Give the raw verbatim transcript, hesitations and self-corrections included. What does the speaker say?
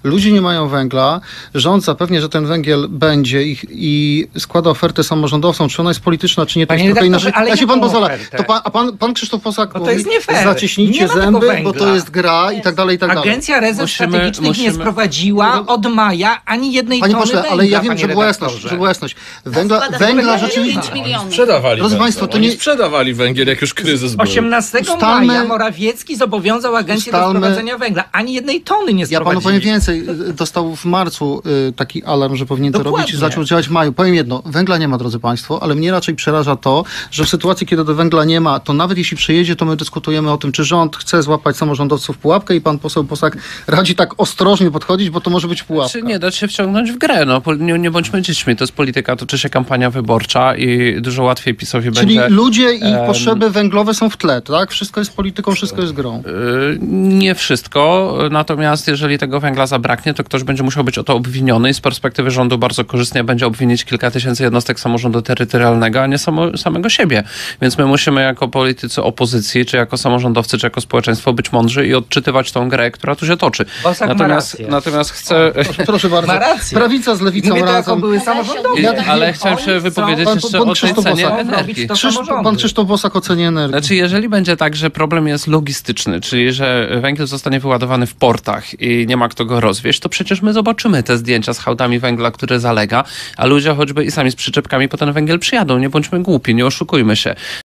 ludzie nie mają węgla, rząd zapewnia, że ten węgiel będzie i, i składa ofertę samorządowcom, czy ona jest polityczna, czy nie, to Panie jest trochę inaczej. redaktorze, ale Ja się pan jaką pozwala. ofertę? To pan, a pan, pan Krzysztof Bosak Bo to mówi, jest nie fair. zacieśnijcie Nie ma tego zęby, węgla. bo to jest gra i tak dalej, i tak dalej. Agencja Rezerw Musimy- Strategicznych musimy- nie sprowadziła od maja ani jednej Panie tony pośle, węgla, ale ja wiem, panie żeby była jasność, redaktorze. żeby była jasność. Węgla, Składa węgla się rzeczywiście... pięć milionów. Sprzedawali Drodzy węgiel. państwo, to Oni nie- sprzedawali węgiel, jak już kryzys był. osiemnastego Ustalmy- maja Morawiecki zobowiązał agencję do ustalmy- sprowadzenia węgla. Ani jednej tony nie Ja sprowadzili. panu powiem więcej. Dostał w marcu y, taki alarm, że powinien to Dokładnie. robić i zaczął działać w maju. Powiem jedno, węgla nie ma, drodzy państwo, ale mnie raczej przeraża to, że w sytuacji, kiedy do węgla nie ma, to nawet jeśli przyjedzie, to my dyskutujemy o tym, czy rząd chce złapać samorządowców w pułapkę i pan poseł Bosak radzi tak ostrożnie podchodzić, bo to może być pułapka. Czy nie dać się wciągnąć w grę? No, pol- nie, nie bądźmy dziećmi. To jest polityka, toczy się kampania wyborcza i dużo łatwiej PiS-owi Czyli będzie... ludzie i ich em, potrzeby węglowe są w tle, tak? Wszystko jest polityką, wszystko jest grą. Yy, Nie wszystko, natomiast jeżeli tego węgla zabraknie, to ktoś będzie musiał być o to obwiniony i z perspektywy rządu bardzo korzystnie będzie obwinić kilka tysięcy jednostek samorządu terytorialnego, a nie samo, samego siebie. Więc my musimy jako politycy opozycji, czy jako samorządowcy, czy jako społeczeństwo być mądrzy i odczytywać tą grę, która tu się toczy. Bosak ma Natomiast, rację. natomiast chcę... Proszę, proszę bardzo. Ma rację. Prawica z lewicą Mówię to jako razem. były samorządowy. Ja- Ale chciałem się Oni wypowiedzieć chcą- jeszcze pan o tej Krzysztof cenie Bosak. energii. To Krzysztof, samorządy. pan Krzysztof Bosak o cenie energii. Znaczy, jeżeli będzie tak, że problem jest logistyczny, czyli że węgiel zostanie wyładowany w portach i nie ma kto go rozwieźć, to przecież my zobaczymy te zdjęcia z hałdami węgla, który zalega, a ludzie choćby i sami z przyczepkami po ten węgiel przyjadą. Nie bądźmy głupi, nie oszukujmy się.